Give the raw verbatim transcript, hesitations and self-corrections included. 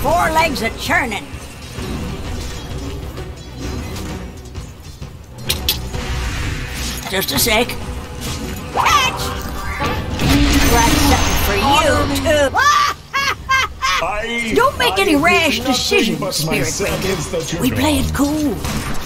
four legs a churning. Just a sec. Catch! Got something for you, too. I, Don't make I any rash did nothing decisions, but Spirit myself Breaker. against the We play children. it cool.